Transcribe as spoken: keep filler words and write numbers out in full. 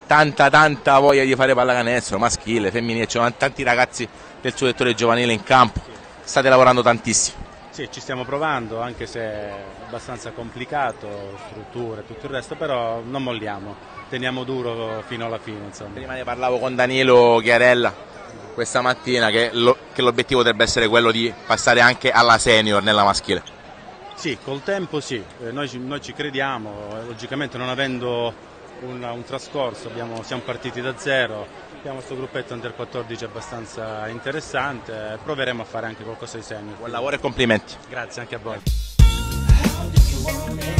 tanta tanta voglia di fare pallacanestro, maschile, femminile, ci sono tanti ragazzi del suo settore giovanile in campo, state lavorando tantissimo. Sì, ci stiamo provando, anche se è abbastanza complicato, strutture e tutto il resto, però non molliamo, teniamo duro fino alla fine. Insomma. Prima ne parlavo con Danilo Chiarella questa mattina che l'obiettivo dovrebbe essere quello di passare anche alla senior nella maschile. Sì, col tempo sì, eh, noi, noi ci crediamo, logicamente non avendo un, un trascorso, abbiamo, siamo partiti da zero, abbiamo questo gruppetto under quattordici abbastanza interessante, proveremo a fare anche qualcosa di senior. Buon lavoro e complimenti. Grazie anche a voi.